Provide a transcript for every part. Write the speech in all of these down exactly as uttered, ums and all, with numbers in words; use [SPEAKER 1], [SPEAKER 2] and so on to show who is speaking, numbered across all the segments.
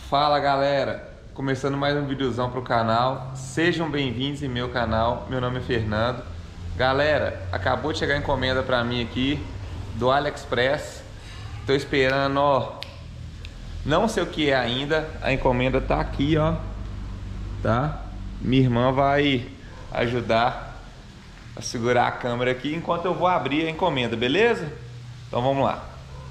[SPEAKER 1] Fala galera, começando mais um videozão pro canal. Sejam bem-vindos em meu canal, meu nome é Fernando. Galera, acabou de chegar a encomenda pra mim aqui do AliExpress. Tô esperando, ó, não sei o que é ainda. A encomenda tá aqui, ó, tá? Minha irmã vai ajudar a segurar a câmera aqui enquanto eu vou abrir a encomenda, beleza? Então vamos lá.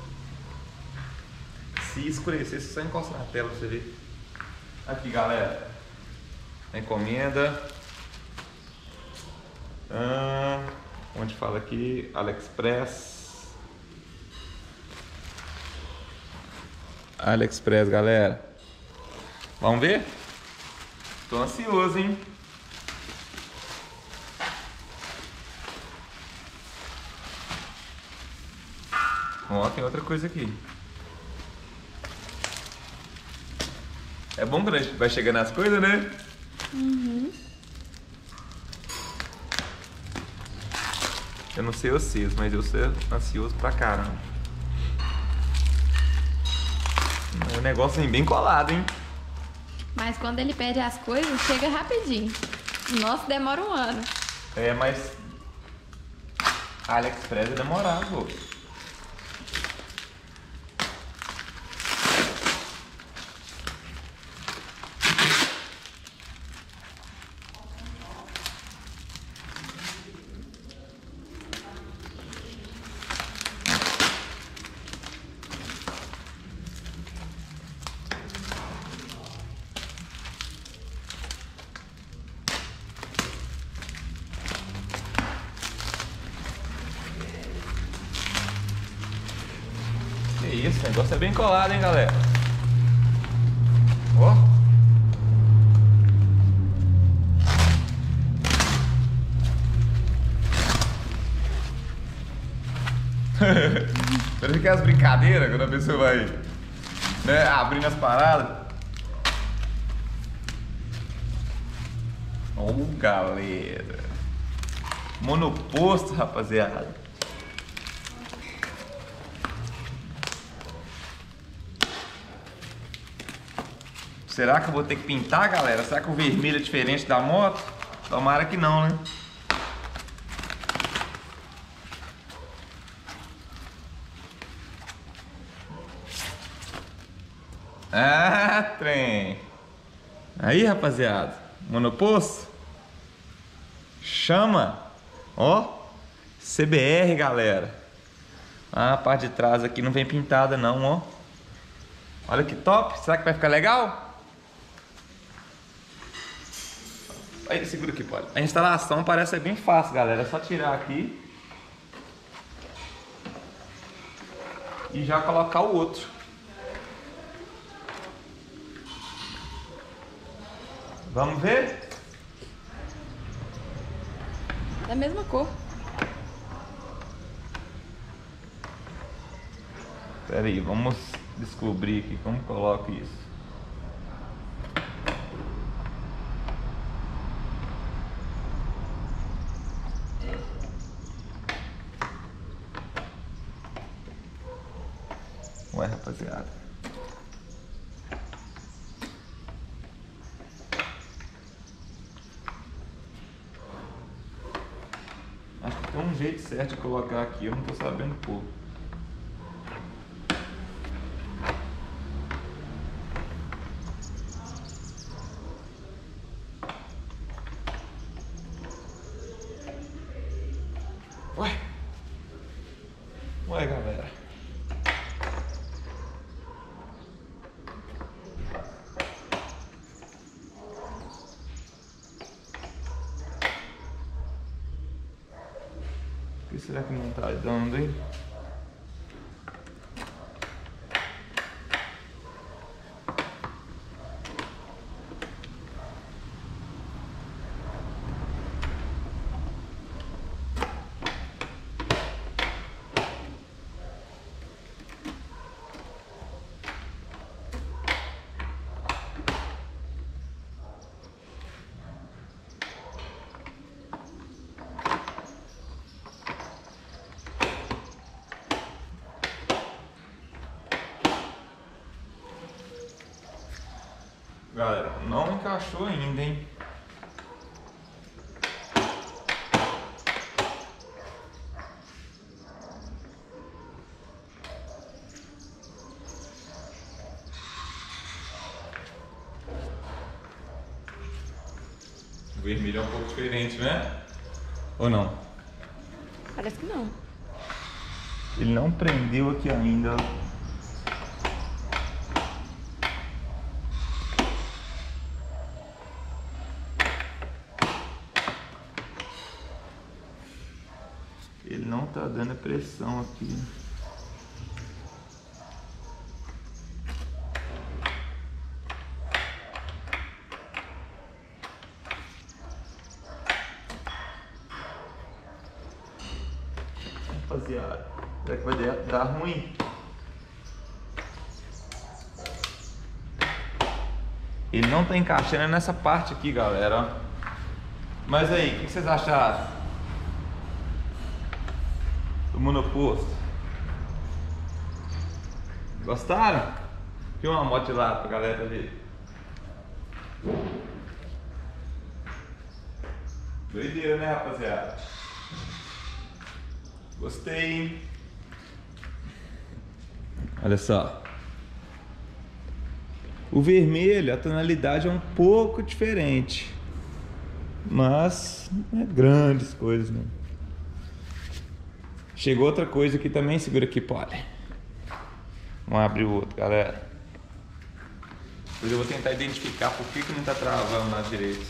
[SPEAKER 1] Se escurecer, você só encosta na tela pra você ver. Aqui, galera, a encomenda. Ah, onde fala aqui? AliExpress. AliExpress, galera. Vamos ver? Tô ansioso, hein? Ó, tem outra coisa aqui. É bom quando a gente vai chegando nas coisas, né?
[SPEAKER 2] Uhum.
[SPEAKER 1] Eu não sei vocês, mas eu sou ansioso pra caramba. É um negócio bem colado, hein?
[SPEAKER 2] Mas quando ele pede as coisas, chega rapidinho. O nosso demora um ano.
[SPEAKER 1] É, mas AliExpress é demorado, pô. Que isso, o negócio é bem colado, hein, galera? Ó. Parece aquelas brincadeiras quando a pessoa vai, né, abrindo as paradas. Ó, galera. Monoposto, rapaziada. Será que eu vou ter que pintar, galera? Será que o vermelho é diferente da moto? Tomara que não, né? Ah, trem! Aí, rapaziada, monoposto. Chama! Ó, C B R, galera. Ah, a parte de trás aqui não vem pintada não, ó. Olha que top! Será que vai ficar legal? Aí, segura aqui, pode. A instalação parece ser bem fácil, galera. É só tirar aqui e já colocar o outro. Vamos ver?
[SPEAKER 2] Da mesma cor.
[SPEAKER 1] Pera aí, vamos descobrir aqui como coloco isso. Ué, rapaziada. Acho que tem um jeito certo de colocar aqui, eu não tô sabendo pôr. Ué. Ué, galera. O que será que não tá dando, hein? Galera, não encaixou ainda, hein? O vermelho é um pouco diferente, né? Ou não?
[SPEAKER 2] Parece que não.
[SPEAKER 1] Ele não prendeu aqui ainda. Ele não tá dando a pressão aqui. Rapaziada, será que vai dar, dar ruim? Ele não tá encaixando nessa parte aqui, galera. Mas aí, o que vocês acharam do monoposto? Gostaram? Tinha uma moto lá pra galera ver. Doideira, né, rapaziada? Gostei, hein? Olha só. O vermelho, a tonalidade é um pouco diferente. Mas não é grandes coisas, não. Chegou outra coisa aqui também, segura aqui, pode. Vamos abrir o outro, galera. Depois eu vou tentar identificar por que que não tá travando na direita.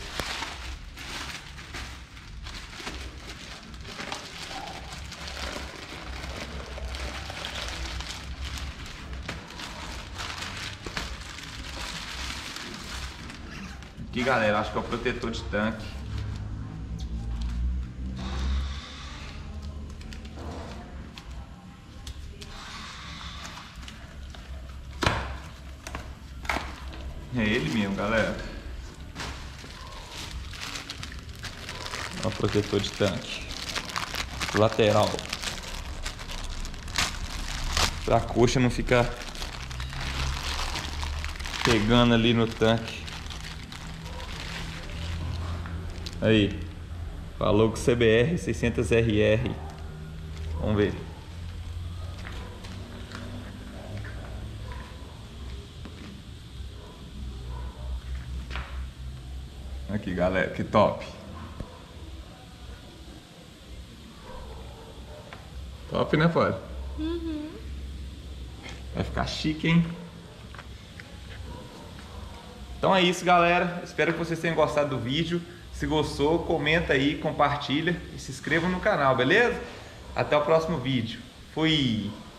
[SPEAKER 1] Aqui, galera, acho que é o protetor de tanque. É ele mesmo, galera. É o protetor de tanque lateral, pra a coxa não ficar pegando ali no tanque. Aí, falou com C B R seiscentos R R. Vamos ver. Aqui, galera, que top. Top, né, Fábio?
[SPEAKER 2] Uhum.
[SPEAKER 1] Vai ficar chique, hein? Então é isso, galera. Espero que vocês tenham gostado do vídeo. Se gostou, comenta aí, compartilha e se inscreva no canal, beleza? Até o próximo vídeo. Fui!